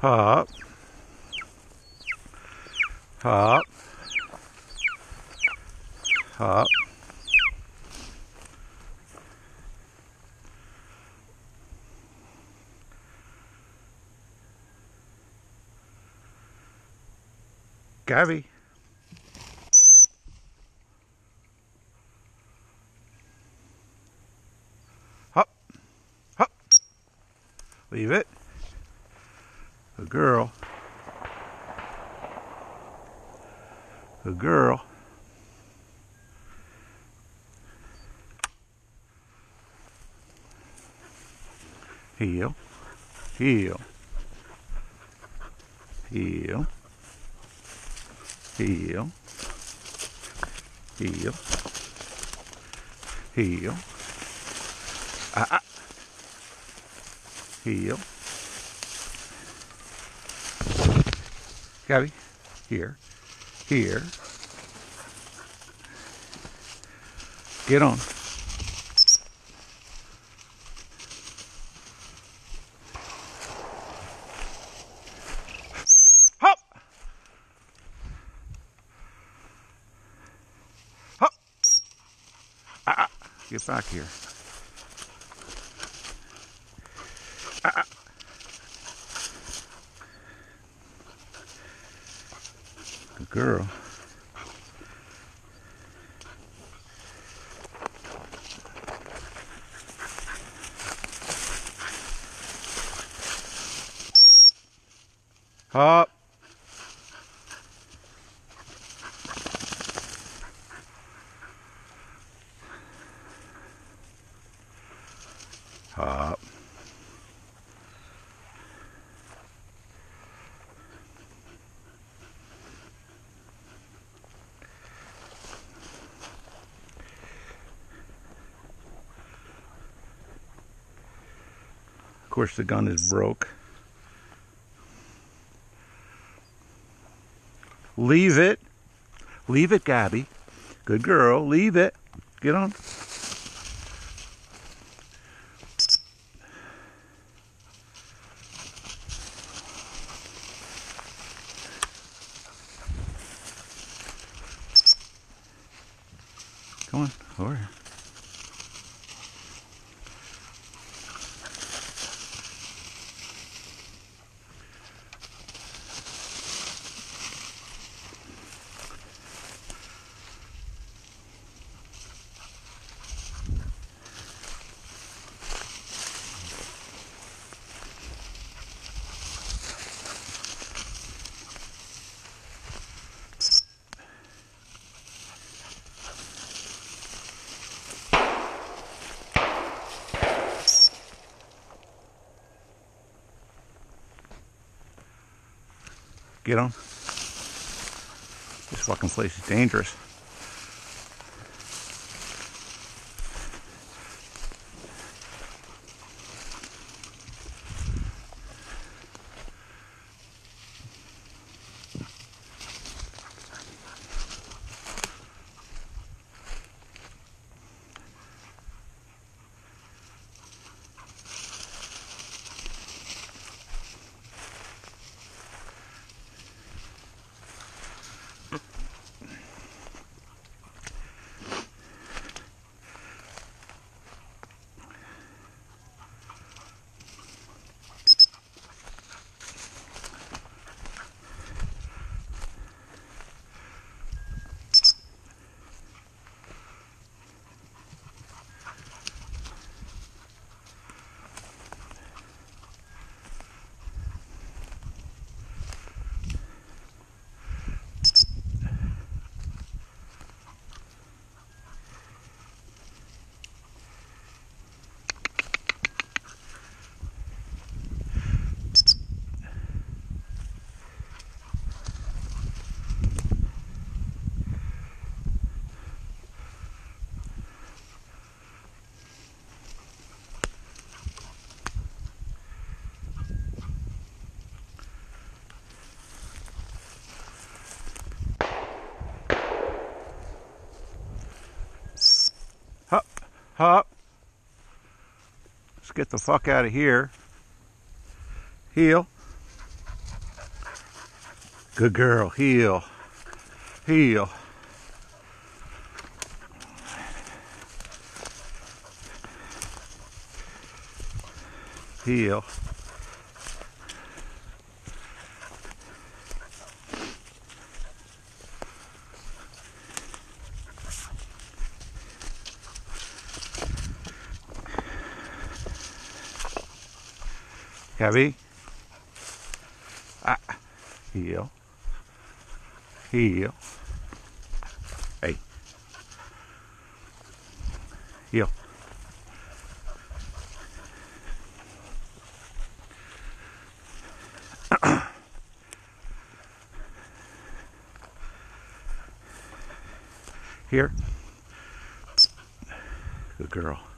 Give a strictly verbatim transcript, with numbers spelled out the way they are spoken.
Hop. Hop. Hop. Gabby. Hop. Hop. Leave it. Good girl. Good girl. Heel. Heel. Heel. Heel. Heel. Heel. Ah, ah. Heel. Gabby. Here. Here. Get on. Hop. Hop. Ah, ah. Get back here. Ah, ah. Good girl. Hop. Hop. Of course, the gun is broke. Leave it. Leave it, Gabby. Good girl. Leave it. Get on. Come on. Over here. Get on. This fucking place is dangerous. Hop, hop. Let's get the fuck out of here. Heel. Good girl. Heel. Heel. Heel. Gabby. Ah. Heel. Heel. Hey. Heel. Here. Good girl.